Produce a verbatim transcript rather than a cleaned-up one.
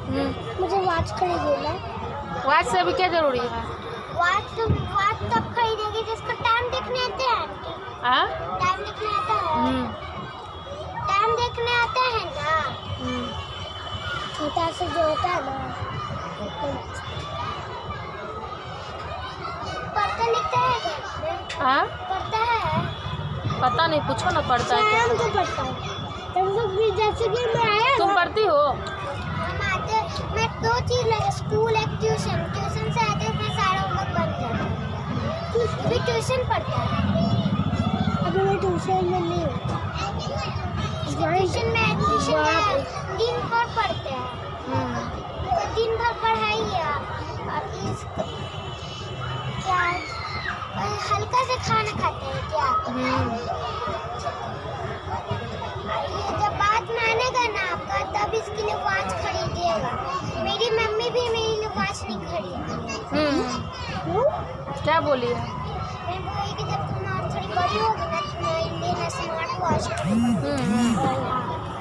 मुझे वॉच खरीदना। वॉच से अभी क्या जरूरी है? वॉच तो वॉच तब खरीदेगी जिसको टाइम देखने आते हैं आंटी। हाँ? टाइम देखने आता है। टाइम देखने आता है ना। छोटा सा जो होता है ना। पढ़ता लिखता है घर में? हाँ? पढ़ता है? पता नहीं, पूछो ना पढ़ता है क्या। हम तो पढ़ता है। तुम लोग भी जैसे कि मैं आया। तुम पढ़ती हो? हम आते, मैं दो चीज लगे, स्कूल एक ट्यूशन। ट्यूशन से आते हैं फिर सारा होमवर्क बन जाता है। भी ट्यूशन पढ़ता है। अभी मैं ट्यूशन में नहीं हूँ। ट्यूशन में एडमिशन है, दिन भर पढ़ते हैं। तो दिन भर पढ़ाई है और इसको क्या हल्का से खाना खाते हैं क्या? ये जब बात मानेगा ना आपका तब इसके लिए वॉच खरीदिएगा। मेरी मम्मी भी मेरे लिए वॉच नहीं खरीदी। क्या बोली है? मैं बोली कि जब तुम और थोड़ी बड़ी होगी ना तुम्हारे लिए ना स्मार्ट वॉच खरीदूंगी।